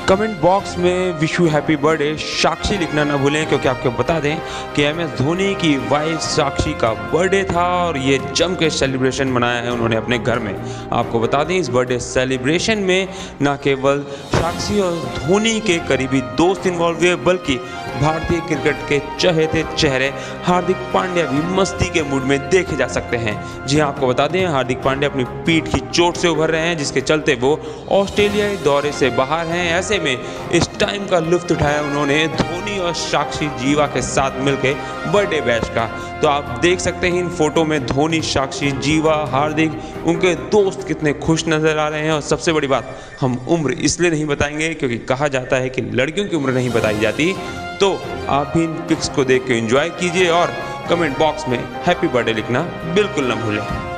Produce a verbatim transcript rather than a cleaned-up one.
Comment box में wish you happy birthday Sakshi लिखना ना भूलें, क्योंकि आपको बता दें कि एम एस धोनी की वाइफ साक्षी का बर्थडे था और ये जम के सेलिब्रेशन मनाया है उन्होंने अपने घर में। आपको बता दें इस बर्थडे सेलिब्रेशन में ना केवल साक्षी और धोनी के करीबी दोस्त इन्वॉल्व हुए बल्कि भारतीय क्रिकेट के चहेते चेहरे हार्दिक पांड्या भी मस्ती के मूड में देखे जा सकते हैं। जी हाँ, आपको बता दें हार्दिक पांड्या अपनी पीठ की चोट से उभर रहे हैं, जिसके चलते वो ऑस्ट्रेलियाई दौरे से बाहर हैं। ऐसे में इस टाइम का लुत्फ उठाया उन्होंने धोनी और साक्षी जीवा के साथ मिलकर बर्थडे बैश का। तो आप देख सकते हैं इन फोटो में धोनी, साक्षी, जीवा, हार्दिक, उनके दोस्त कितने खुश नजर आ रहे हैं। और सबसे बड़ी बात, हम उम्र इसलिए नहीं बताएंगे क्योंकि कहा जाता है कि लड़कियों की उम्र नहीं बताई जाती। तो आप भी इन पिक्स को देख के एंजॉय कीजिए और कमेंट बॉक्स में हैप्पी बर्थडे लिखना बिल्कुल ना भूलें।